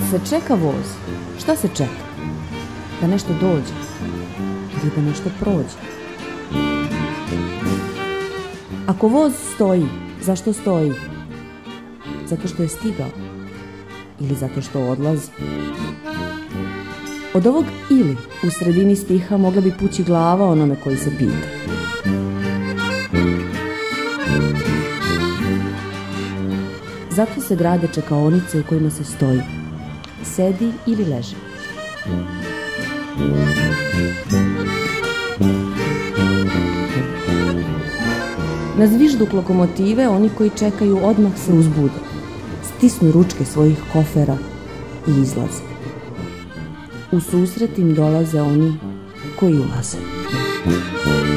se čeka voz, šta se čeka? Da nešto dođe ili da nešto prođe? Ako voz stoji, zašto stoji? Zato što je stigao ili zato što odlazi? Od ovog ili u sredini stiha mogla bi pući glava onome koji se pita. Zato se grade čekaonice u kojima se stoji, sedi ili leži. Na zvižduk lokomotive oni koji čekaju odmah se uzbude, stisnu ručke svojih kofera i izlaze. U susret im dolaze oni koji ulaze.